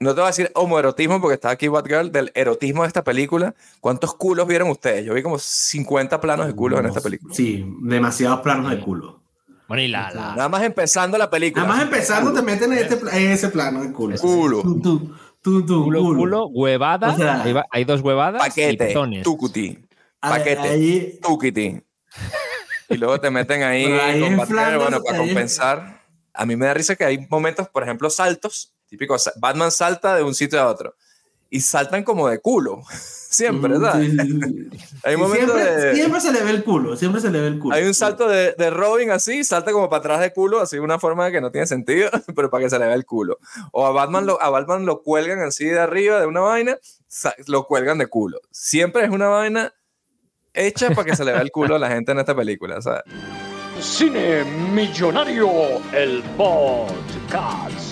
no te voy a decir homoerotismo porque está aquí Batgirl, del erotismo de esta película. ¿Cuántos culos vieron ustedes? Yo vi como 50 planos de culos en esta película. Sí, demasiados planos de culo. Bueno, y Nada más empezando la película. Nada más empezando te meten en ese plano de culo. Culo. Culo, huevada. O sea, hay 2 huevadas y Paquete, petones. tucuti. Ahí- Paquete, tuquiti. Y luego te meten ahí con Batgirl, bueno, para compensar. A mí me da risa que hay momentos, por ejemplo, saltos. Típico, Batman salta de un sitio a otro. Y saltan como de culo. Siempre, ¿sabes? Hay momentos siempre se le ve el culo. Siempre se le ve el culo. Hay un salto de Robin así, salta como para atrás de culo, así de una forma que no tiene sentido, pero para que se le vea el culo. O a Batman lo cuelgan así de arriba de una vaina, lo cuelgan de culo. Siempre es una vaina hecha para que se le vea el culo a la gente en esta película, ¿sabes? Cine Millonario, el podcast.